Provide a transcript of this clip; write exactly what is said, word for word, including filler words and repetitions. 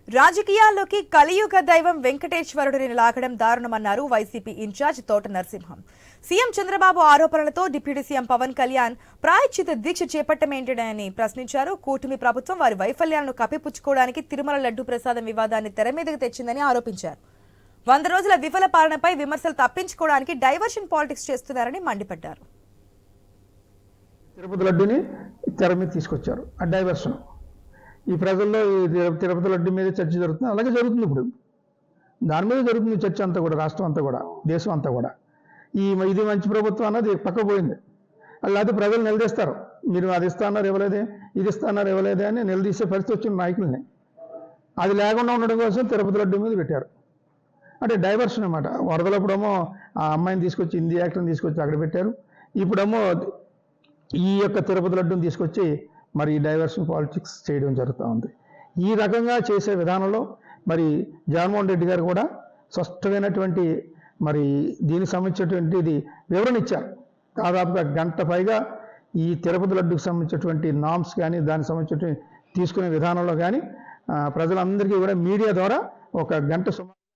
రాజకీయాల్లోకి కలియుగ దైవం వెంకటేశ్వరుడిని లాగడం దారుణమన్నారు వైసీపీ ఇన్ఛార్జ్ తోట నరసింహం. సీఎం చంద్రబాబు ఆరోపణలతో డిప్యూటీ సీఎం పవన్ కళ్యాణ్ ప్రాయశ్చిత దీక్ష చేపట్టమేంటని ప్రశ్నించారు. కూటమి ప్రభుత్వం వారి వైఫల్యాలను కప్పిపుచ్చుకోవడానికి తిరుమల లడ్డూ ప్రసాదం వివాదాన్ని తెరమీదకు తెచ్చిందని ఆరోపించారు. వంద రోజుల విఫల పాలనపై విమర్శలు తప్పించుకోవడానికి డైవర్షన్ పాలిటిక్స్ చేస్తున్నారని మండిపడ్డారు. తిరుపతి లడ్డూని తెర మీద తీసుకొచ్చారు. ఆ డైవర్షన్ ఈ ప్రజల్లో తిరుపతి లడ్డు మీద చర్చ జరుగుతుంది. అలాగే జరుగుతుంది. ఇప్పుడు దాని మీద జరుగుతుంది చర్చ అంతా కూడా, రాష్ట్రం అంతా కూడా, దేశం అంతా కూడా. ఈ ఇది మంచి ప్రభుత్వం అన్నది పక్క పోయింది. అలాగే ప్రజలు నిలదీస్తారు. మీరు అది ఇస్తాన్నారు ఇవ్వలేదే, ఇది ఇస్తాన్నారు ఇవ్వలేదే అని నిలదీసే పరిస్థితి వచ్చిన నాయకుల్ని. అది లేకుండా ఉండడం కోసం తిరుపతి లడ్డు మీద పెట్టారు. అంటే డైవర్షన్ అన్నమాట. వరదలప్పుడేమో ఆ అమ్మాయిని తీసుకొచ్చి హిందీ యాక్టర్ని తీసుకొచ్చి అక్కడ పెట్టారు. ఇప్పుడేమో ఈ యొక్క తిరుపతి లడ్డూని తీసుకొచ్చి మరి డైవర్షన్ పాలిటిక్స్ చేయడం జరుగుతూ ఉంది. ఈ రకంగా చేసే విధానంలో మరి జగన్మోహన్ రెడ్డి గారు కూడా స్పష్టమైనటువంటి మరి దీనికి సంబంధించినటువంటిది వివరణ ఇచ్చారు. దాదాపుగా గంట పైగా ఈ తిరుపతి లడ్డుకు సంబంధించినటువంటి నామ్స్ కానీ దానికి సంబంధించినటువంటి తీసుకునే విధానంలో కానీ ప్రజలందరికీ కూడా మీడియా ద్వారా ఒక గంట సుమారు